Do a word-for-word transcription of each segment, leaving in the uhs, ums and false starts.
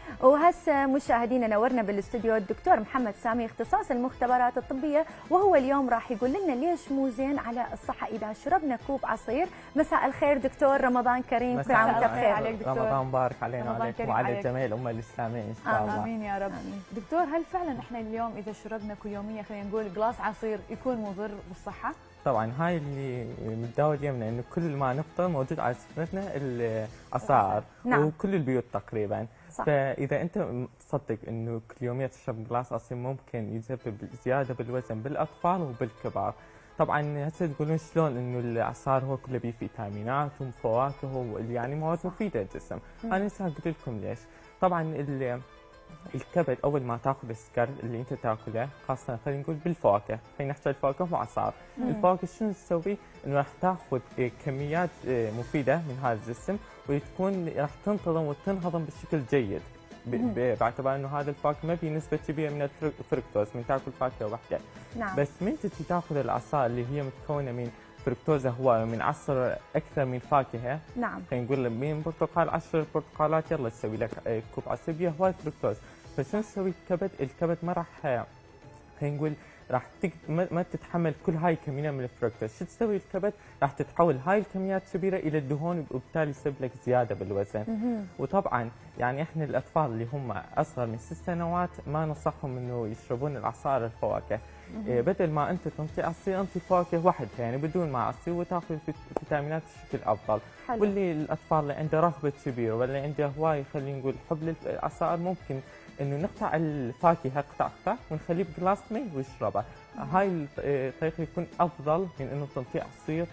وهسه مشاهدينا نورنا بالاستوديو الدكتور محمد سامي اختصاص المختبرات الطبيه، وهو اليوم راح يقول لنا ليش مو زين على الصحه اذا شربنا كوب عصير. مساء الخير دكتور، رمضان كريم، كل عام وانت بخير. عليك دكتور. رمضان مبارك علينا وعليكم وعلى جميع الامه الاسلاميه ان شاء الله. امين يا رب. آمين. دكتور، هل فعلا احنا اليوم اذا شربنا يوميا خلينا نقول جلاس عصير يكون مضر بالصحه؟ طبعا هاي اللي متداول يمنا انه كل ما نفطر موجود على سفرتنا العصائر. نعم. وكل البيوت تقريبا. صح. فاذا انت تصدق انه كل يوميا تشرب جلاس عصير ممكن يسبب زياده بالوزن بالاطفال وبالكبار. طبعا هسه تقولون شلون انه العصار هو كله بيه فيتامينات وفواكه يعني مواد مفيده للجسم. انا هسه قلت لكم ليش. طبعا الكبد اول ما تاخذ السكر اللي انت تاكله، خاصه خلينا نقول بالفواكه، خلينا نحكي الفواكه وعصار. الفواكه شنو تسوي؟ انه راح تاخذ كميات مفيده من هذا الجسم وتكون راح تنتظم وتنهضم بشكل جيد. باعتبار انه هذا الفواكه ما في نسبه كبيره من الفركتوز من تاكل فاكهه واحده. نعم. بس من تجي تاخذ العصائر اللي هي متكونه من فركتوزا هوايه ومن عصر اكثر من فاكهه. نعم. خلينا نقول من برتقال عشر برتقالات يلا تسوي لك كوب عصير بيها هواي فركتوز. فشنو تسوي الكبد؟ الكبد ما راح خلينا نقول راح تك... ما تتحمل كل هاي الكميه من الفركتوز. شو تسوي الكبد؟ راح تتحول هاي الكميات الكبيره الى الدهون وبالتالي يسبب لك زياده بالوزن. وطبعا يعني احنا الاطفال اللي هم اصغر من ست سنوات ما ننصحهم انه يشربون العصائر الفواكه. إيه بدل ما انت تنطي عصير انطي فواكه وحدها يعني بدون ما عصير وتاخذ فيتامينات بشكل افضل. حلو. واللي الاطفال اللي عنده رغبه كبيره ولا عنده هواي خلينا نقول حب للعصائر ممكن انه نقطع الفاكهه قطع قطع ونخليه بجلاس مي ويشربه. هاي الطريقه يكون افضل من انه تنطي عصير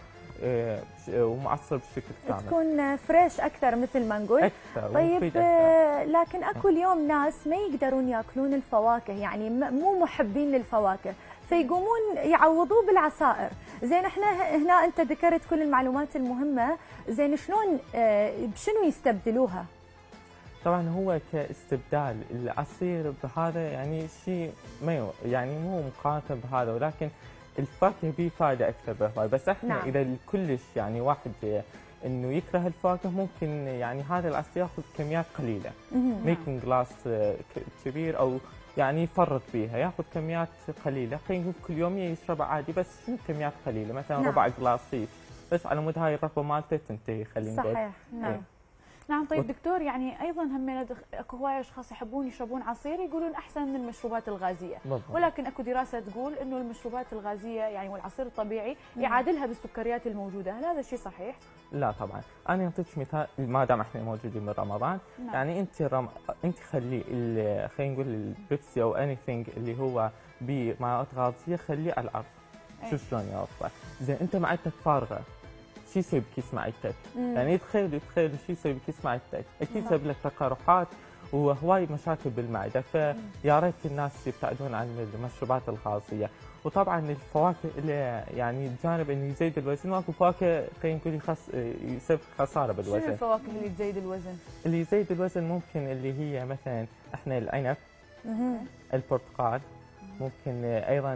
ومعصر بشكل كامل. تكون فريش اكثر مثل ما نقول. اكثر. طيب أكثر. لكن اكو اليوم ناس ما يقدرون ياكلون الفواكه، يعني مو محبين للفواكه، فيقومون يعوضوه بالعصائر. زين احنا هنا انت ذكرت كل المعلومات المهمه، زين شلون بشنو يستبدلوها؟ طبعا هو كاستبدال العصير بهذا يعني شيء ما يعني مو مقارنه بهذا، ولكن الفاكهه به فائده اكثر بهواي. بس احنا نعم. اذا كلش يعني واحد انه يكره الفواكه ممكن يعني هذا العصير ياخذ كميات قليله، ما يكون جلاس كبير او يعني يفرط بيها، ياخذ كميات قليله، خلينا نقول كل يوم يشربها عادي بس كميات قليله، مثلا نعم. ربع جلاصيف بس على مود هاي الرغبه مالته تنتهي خلينا نقول. صحيح. نعم. إيه. نعم. طيب دكتور، يعني ايضا هم اكو هواي اشخاص يحبون يشربون عصير يقولون احسن من المشروبات الغازيه، بالضبط. ولكن اكو دراسه تقول انه المشروبات الغازيه يعني والعصير الطبيعي يعادلها بالسكريات الموجوده، هل هذا الشيء صحيح؟ لا طبعا، انا اعطيك مثال ما دام احنا موجودين من رمضان. نعم. يعني انت رم... انت خلي خلينا نقول البيبسي او اني ثينج اللي هو بمواد غازيه خليه على الارض. أي. شو شلون يوفر؟ زين انت معدتك فارغه، شو يسوي بكيس معدتك؟ يعني تخيل تخيل شو يسوي بكيس معدتك؟ اكيد يسبب لك تقرحات وهواي مشاكل بالمعده، فيا ريت الناس يبتعدون عن المشروبات الغازيه. وطبعا الفواكه اللي يعني الجانب انه يزيد الوزن، واكو فواكه خلينا نقول يخص يسبب خساره بالوزن. شنو الفواكه اللي تزيد الوزن؟ اللي يزيد الوزن ممكن اللي هي مثلا احنا العنب، البرتقال، ممكن ايضا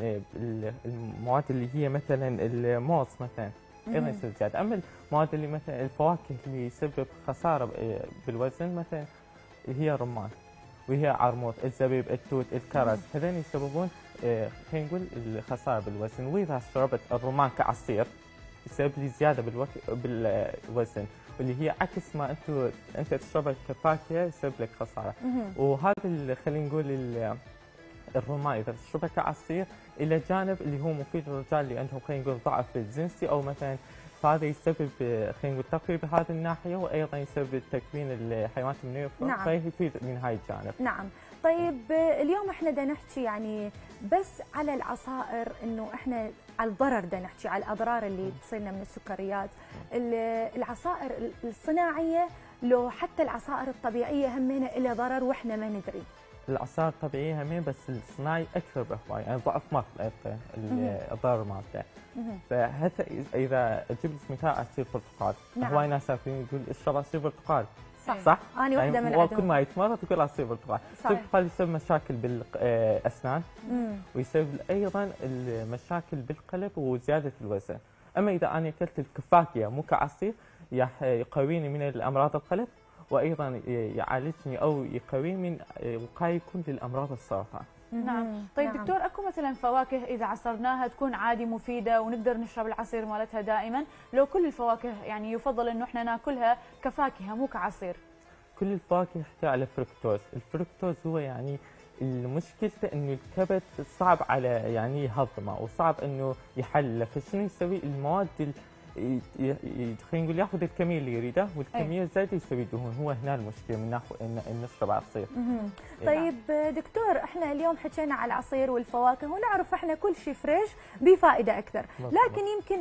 المواد اللي هي مثلا الموز مثلا ايضا يصير زياده. اما المواد اللي مثلا الفواكه اللي يسبب خساره بالوزن مثلا هي الرمان وهي عرموط، الزبيب، التوت، الكرز، هذول يسببون خلينا نقول الخساره بالوزن. واذا شربت الرمان كعصير يسبب لي زياده بالوك... بالوزن، واللي هي عكس ما انت انت تشربها كفاكهه يسبب لك خساره. وهذا خلينا نقول الرمان اذا تشربها كعصير الى جانب اللي هو مفيد للرجال اللي عندهم خلينا نقول ضعف الجنسي او مثلا، فهذا يسبب خلينا نقول تقويه بهذه الناحيه، وايضا يسبب تكوين الحيوانات المنويه. نعم. فيفيد من هاي الجانب. نعم. طيب اليوم احنا بدنا نحكي يعني بس على العصائر، انه احنا على الضرر بدنا نحكي على الاضرار اللي تصيرنا من السكريات. العصائر الصناعيه لو حتى العصائر الطبيعيه همينه لها ضرر واحنا ما ندري. العصائر الطبيعيه همين بس الصناعي اكثر بهواي، يعني ضعف مرته الضرر مالته. فحتى اذا جبت مثال عصير برتقال، نعم. هواي ناس يقول اشرب عصير برتقال. صح. صح؟ انا واحده يعني من عندهم. كل ما يتمرض يقول عصير برتقال. عصير البرتقال يسبب مشاكل بالاسنان ويسبب ايضا المشاكل بالقلب وزياده الوزن. اما اذا انا اكلت الفاكهه مو كعصير يقويني من الامراض القلب وايضا يعالجني او يقوي من وقايه كل الامراض السرطان. نعم. طيب نعم. دكتور، اكو مثلا فواكه اذا عصرناها تكون عادي مفيده ونقدر نشرب العصير مالتها دائما، لو كل الفواكه يعني يفضل انه احنا ناكلها كفاكهه مو كعصير؟ كل الفواكه يحتوي على فركتوز، الفركتوز هو يعني المشكلة انه الكبد صعب على يعني يهضمه وصعب انه يحلله، فشنو يسوي؟ المواد خلينا نقول ياخذ الكميه اللي يريدها والكميه الزايده يسوي دهون، هو هنا المشكله من ناخذ ان نشرب عصير. طيب دكتور، احنا اليوم حكينا على العصير والفواكه ونعرف احنا كل شيء فريش بفائده اكثر، لكن يمكن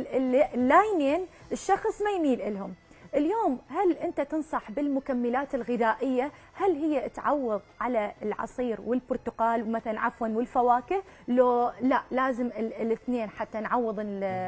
اللاينين الشخص ما يميل لهم. اليوم هل انت تنصح بالمكملات الغذائيه؟ هل هي تعوض على العصير والبرتقال مثلا عفوا والفواكه؟ لو لا لازم الاثنين حتى نعوض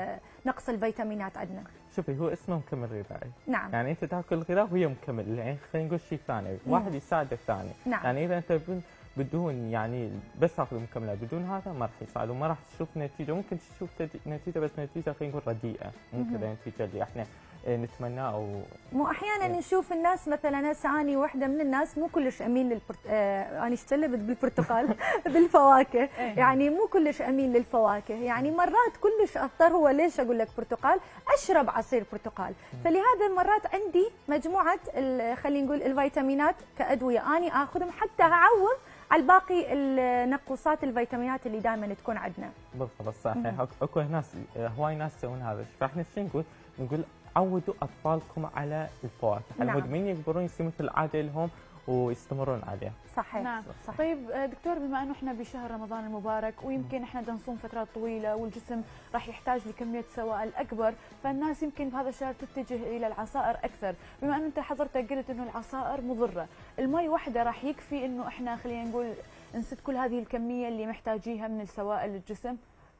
نقص الفيتامينات عندنا. شوفي، هو اسمه مكمل غذائي. نعم. يعني انت تاكل غذاء وهي مكمل، يعني خلينا نقول شيء ثاني، واحد يساعد الثاني. نعم. يعني اذا انت بدون يعني بس تاخذ مكملات بدون هذا ما راح يساعد وما راح تشوف نتيجه، ممكن تشوف نتيجه بس نتيجه خلينا نقول رديئه، مو كذا النتيجه اللي احنا نتمناه. او مو احيانا إيه. نشوف الناس مثلا هسه اني واحده من الناس مو كلش امين للبرت... آه انا اشتلبت بالبرتقال بالفواكه، يعني مو كلش امين للفواكه، يعني مرات كلش اضطر هو ليش اقول لك برتقال؟ اشرب عصير برتقال، فلهذا المرات عندي مجموعه خلينا نقول الفيتامينات كادويه اني اخذهم حتى اعوض على الباقي النقوصات الفيتامينات اللي دائما تكون عندنا. بالضبط صحيح. اكو ناس هواي ناس يسوون هذا، فاحنا شو نقول؟ نقول عودوا اطفالكم على الفواكه، على مود من يكبرون يصير مثل العاده لهم ويستمرون عليها. صحيح. نعم. صحيح. طيب دكتور، بما انه احنا بشهر رمضان المبارك ويمكن احنا بدنا نصوم فترات طويله والجسم راح يحتاج لكميه سوائل اكبر، فالناس يمكن بهذا الشهر تتجه الى العصائر اكثر، بما انه انت حضرتك قلت انه العصائر مضره، المي واحده راح يكفي انه احنا خلينا نقول نسد كل هذه الكميه اللي محتاجيها من السوائل للجسم؟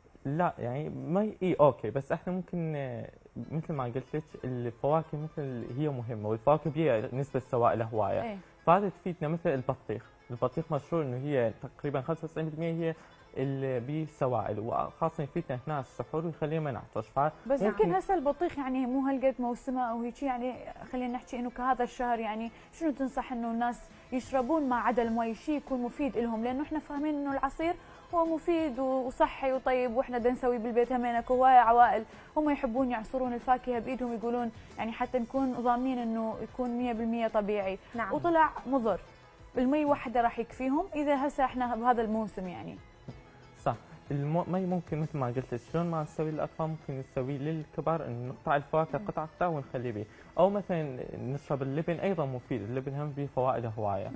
لا يعني مي اي اوكي، بس احنا ممكن مثل ما قلت لك الفواكه مثل هي مهمه، والفواكه فيها نسبه سوائل هوايه. ايه. فهذا تفيدنا مثل البطيخ، البطيخ مشهور انه هي تقريبا خمسة وتسعين بالمئة هي اللي بسوائل، وخاصه يفيدنا اثناء السحور ويخلينا ما نعطش. بس يمكن هسه البطيخ يعني مو هالقد موسمه او هيك، يعني خلينا نحكي انه كهذا الشهر يعني شنو تنصح انه الناس يشربون مع عدا المي شيء يكون مفيد لهم؟ لانه احنا فاهمين انه العصير هو مفيد وصحي وطيب، واحنا بدنا نسوي بالبيت همين اكو هوايه عوائل هم يحبون يعصرون الفاكهه بايدهم، يقولون يعني حتى نكون ضامنين انه يكون مئة بالمئة طبيعي. نعم. وطلع مضر، المي واحده راح يكفيهم اذا هسه احنا بهذا الموسم يعني. صح. المي ممكن مثل ما قلت لك شلون ما نسوي للاطفال ممكن نسوي للكبار، انه نقطع الفواكه قطع قطع ونخلي به، او مثلا نشرب اللبن ايضا مفيد، اللبن هم به فوائد هوايه.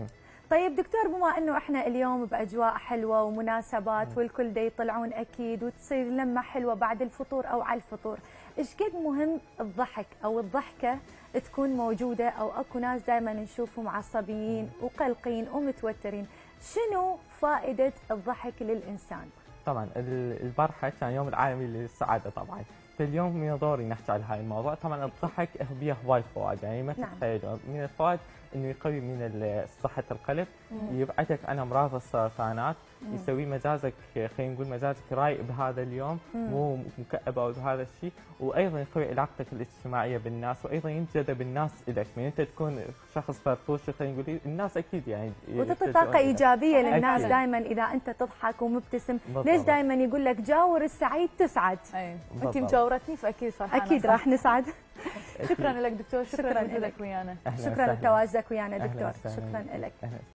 طيب دكتور، بما انه احنا اليوم باجواء حلوه ومناسبات والكل دا يطلعون اكيد وتصير لمه حلوه بعد الفطور او على الفطور، ايش قد مهم الضحك او الضحكه تكون موجوده؟ او اكو ناس دائما نشوفهم عصبيين وقلقين ومتوترين، شنو فائده الضحك للانسان؟ طبعا البارحه كان يوم العالمي للسعاده طبعا، فاليوم من دوري نحكي على هاي الموضوع. طبعا الضحك به هواي فوائد، يعني ما تتخيلوا. من الفوائد انه يقوي من صحه القلب، يبعدك عن امراض السرطانات، يسوي مزاجك خلينا نقول مزاجك رايق بهذا اليوم، مو مكئب او بهذا الشيء، وايضا يقوي علاقتك الاجتماعيه بالناس، وايضا ينجذب الناس اليك، من انت تكون شخص فرفوش خلينا نقول الناس اكيد يعني وتعطي طاقه ايجابيه للناس. دائما اذا انت تضحك ومبتسم، ليش دائما يقول لك جاور السعيد تسعد؟ اي انت مجاورتني فاكيد فرحانه. اكيد راح نسعد. شكرا لك دكتور، شكرا لك ويانا. شكرا لتواجدك ويانا دكتور، شكرا لك.